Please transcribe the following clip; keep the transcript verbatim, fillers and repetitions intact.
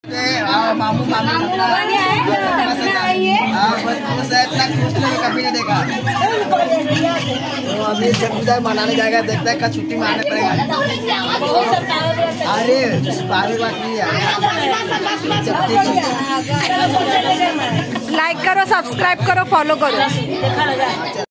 मामू मामी कभी नहीं देखा। अभी जब मनाने जाएगा देखता है, छुट्टी मारने पड़ेगा। अरे बारह बाकी लाइक करो, सब्सक्राइब करो, फॉलो करो।